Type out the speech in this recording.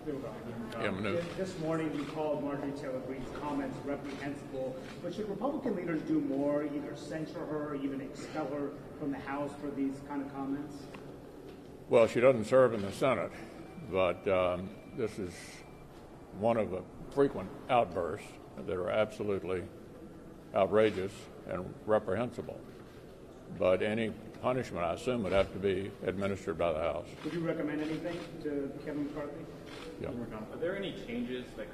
This morning you called Marjorie Taylor Greene's comments reprehensible, but should Republican leaders do more, either censure her or even expel her from the House for these kind of comments? Well, she doesn't serve in the Senate, but this is one of the frequent outbursts that are absolutely outrageous and reprehensible. But any punishment, I assume, would have to be administered by the House. Would you recommend anything to Kevin McCarthy? Yeah. Are there any changes that